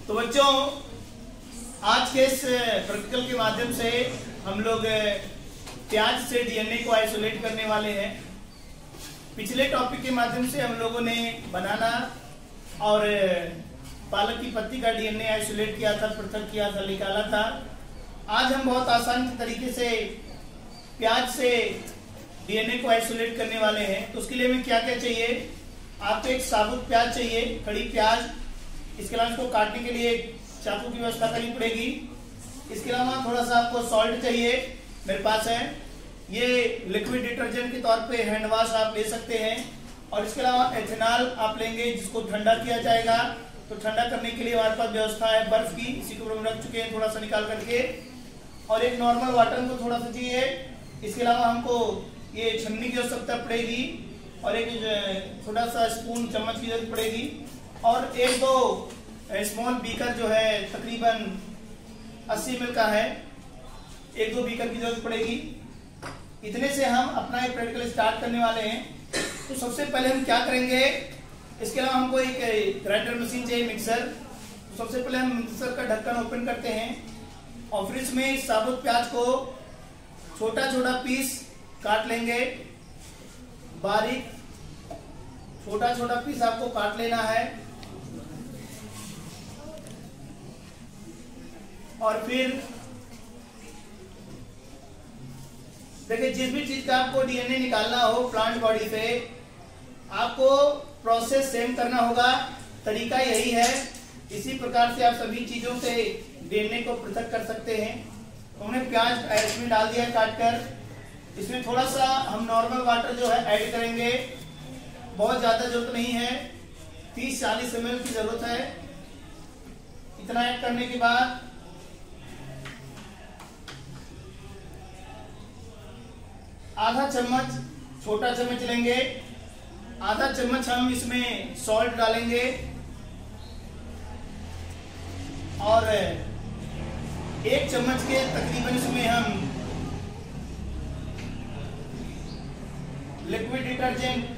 तो बच्चों, आज के इस प्रैक्टिकल के माध्यम से हम लोग प्याज से डीएनए को आइसोलेट करने वाले हैं। पिछले टॉपिक के माध्यम से हम लोगों ने बनाना और पालक की पत्ती का डीएनए आइसोलेट किया था, पृथक किया था, निकाला था। आज हम बहुत आसान तरीके से प्याज से डीएनए को आइसोलेट करने वाले हैं। तो उसके लिए हमें क्या क्या चाहिए? आपको एक साबुत प्याज चाहिए, खड़ी प्याज। इसके अलावा इसको काटने के लिए चाकू की व्यवस्था करनी पड़ेगी। इसके अलावा थोड़ा सा आपको सॉल्ट चाहिए, मेरे पास है। ये लिक्विड डिटर्जेंट के तौर पे हैंड वॉश आप ले सकते हैं। और इसके अलावा एथेनॉल आप लेंगे, जिसको ठंडा किया जाएगा। तो ठंडा करने के लिए हमारे पास व्यवस्था है बर्फ की, इसी को हम रख चुके हैं थोड़ा सा निकाल करके। और एक नॉर्मल वाटर को थोड़ा सा चाहिए। इसके अलावा हमको ये छन्नी की आवश्यकता पड़ेगी और एक छोटा सा स्पून, चम्मच की जरूरत पड़ेगी। और एक दो स्मॉल बीकर जो है तकरीबन 80 ml का है, एक दो बीकर की जरूरत पड़ेगी। इतने से हम अपना ये प्रैक्टिकल स्टार्ट करने वाले हैं। तो सबसे पहले हम क्या करेंगे? इसके अलावा हमको एक ग्राइंडर मशीन चाहिए, मिक्सर। तो सबसे पहले हम मिक्सर का ढक्कन ओपन करते हैं और फिर इसमें साबुत प्याज को छोटा छोटा पीस काट लेंगे। बारीक छोटा छोटा पीस आपको काट लेना है। और फिर देखिए, जिस भी चीज का आपको डीएनए निकालना हो प्लांट बॉडी से, आपको प्रोसेस सेम करना होगा। तरीका यही है। इसी प्रकार से आप सभी चीजों से डीएनए को पृथक कर सकते हैं। तो हमने प्याज इसमें डाल दिया काट कर। इसमें थोड़ा सा हम नॉर्मल वाटर जो है ऐड करेंगे, बहुत ज्यादा जरूरत नहीं है, 30-40 ml की जरूरत है। इतना ऐड करने के बाद आधा चम्मच, छोटा चम्मच लेंगे, आधा चम्मच हम इसमें सॉल्ट डालेंगे। और 1 चम्मच के तकरीबन इसमें हम लिक्विड डिटर्जेंट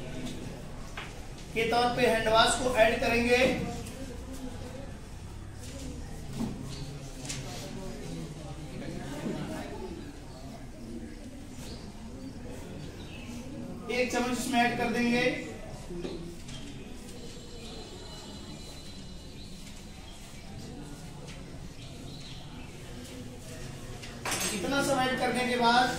के तौर पे हैंड वॉश को ऐड करेंगे। एक चम्मच इसमें ऐड कर देंगे। इतना सब ऐड करने के बाद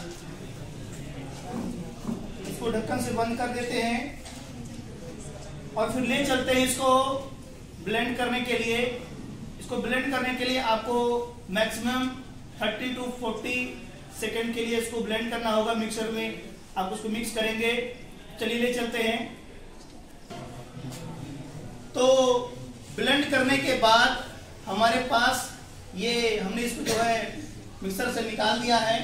इसको ढक्कन से बंद कर देते हैं और फिर ले चलते हैं इसको ब्लेंड करने के लिए। इसको ब्लेंड करने के लिए आपको मैक्सिमम 30 to 40 सेकेंड के लिए इसको ब्लेंड करना होगा मिक्सर में। आप उसको मिक्स करेंगे। चलिए ले चलते हैं। तो ब्लेंड करने के बाद हमारे पास ये, हमने इसको जो है मिक्सर से निकाल दिया है।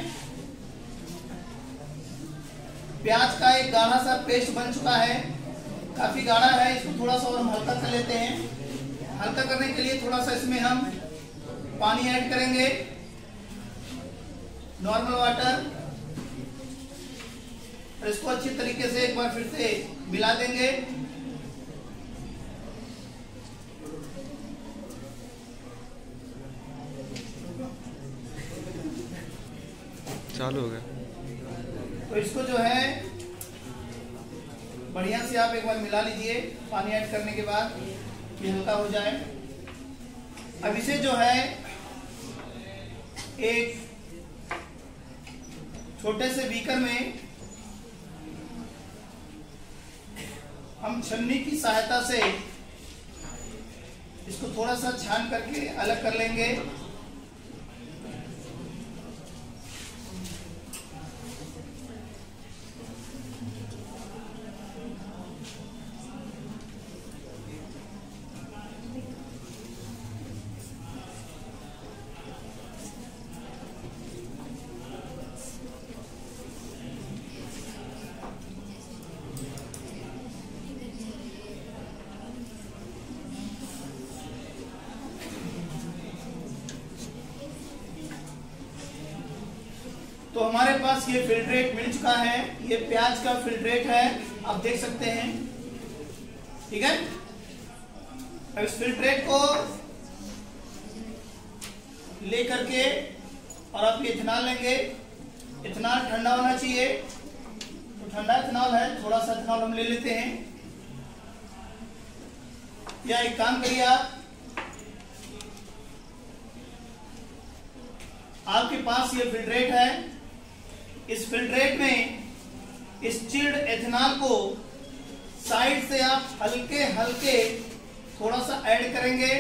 प्याज का एक गाढ़ा सा पेस्ट बन चुका है, काफी गाढ़ा है। इसको थोड़ा सा और हम हल्का कर लेते हैं। हल्का करने के लिए थोड़ा सा इसमें हम पानी ऐड करेंगे, नॉर्मल वाटर। और इसको अच्छी तरीके से एक बार फिर से मिला देंगे। चालू हो गया। तो इसको जो है बढ़िया से आप एक बार मिला लीजिए पानी ऐड करने के बाद, ये हल्का हो जाए। अब इसे जो है एक छोटे से बीकर में हम छन्नी की सहायता से इसको थोड़ा सा छान करके अलग कर लेंगे। तो हमारे पास ये फिल्ट्रेट मिल चुका है। ये प्याज का फिल्ट्रेट है, आप देख सकते हैं। ठीक है। अब इस फिल्ट्रेट को ले करके और आप ये इथेनॉल लेंगे। इथेनॉल ठंडा होना चाहिए, तो ठंडा इथेनॉल है, थोड़ा सा इथेनॉल हम ले लेते हैं। या एक काम करिए, आपके पास ये फिल्ट्रेट है, इस फिल्ट्रेट में इस चिल्ड एथेनॉल को साइड से आप हल्के हल्के थोड़ा सा ऐड करेंगे।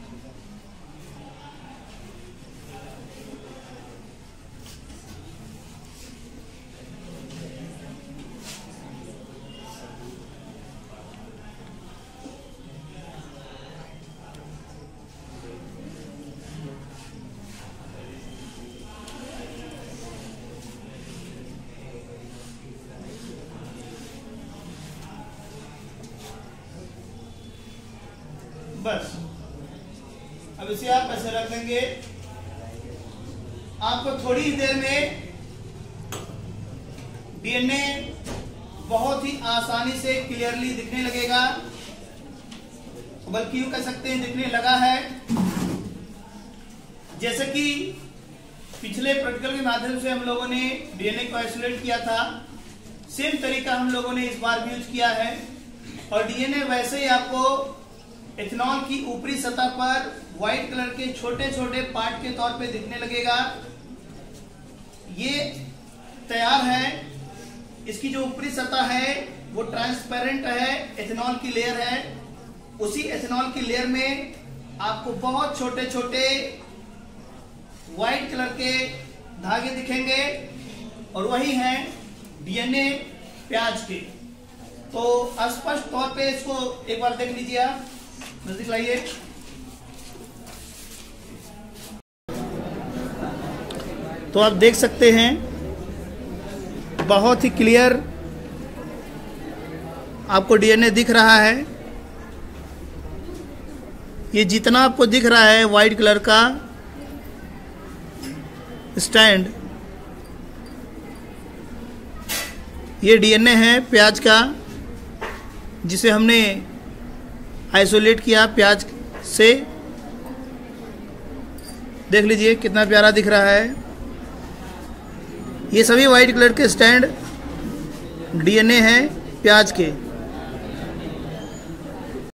बस अब इसे आप ऐसे रख देंगे। आपको थोड़ी ही देर में डीएनए बहुत ही आसानी से क्लियरली दिखने लगेगा, बल्कि यूं कह सकते हैं दिखने लगा है। जैसे कि पिछले प्रैक्टिकल के माध्यम से हम लोगों ने डीएनए को आइसोलेट किया था, सेम तरीका हम लोगों ने इस बार भी यूज किया है। और डीएनए वैसे ही आपको इथेनॉल की ऊपरी सतह पर व्हाइट कलर के छोटे छोटे पार्ट के तौर पे दिखने लगेगा। ये तैयार है। इसकी जो ऊपरी सतह है वो ट्रांसपेरेंट है, इथेनॉल की लेयर है। उसी इथेनॉल की लेयर में आपको बहुत छोटे छोटे व्हाइट कलर के धागे दिखेंगे, और वही हैं डीएनए प्याज के। तो स्पष्ट तौर पे इसको एक बार देख लीजिए, आप नजदीक लाइए। तो आप देख सकते हैं बहुत ही क्लियर आपको डीएनए दिख रहा है। ये जितना आपको दिख रहा है व्हाइट कलर का स्टैंड, ये डीएनए है प्याज का, जिसे हमने आइसोलेट किया प्याज से। देख लीजिए कितना प्यारा दिख रहा है। ये सभी व्हाइट कलर के स्टैंड डीएनए हैं प्याज के।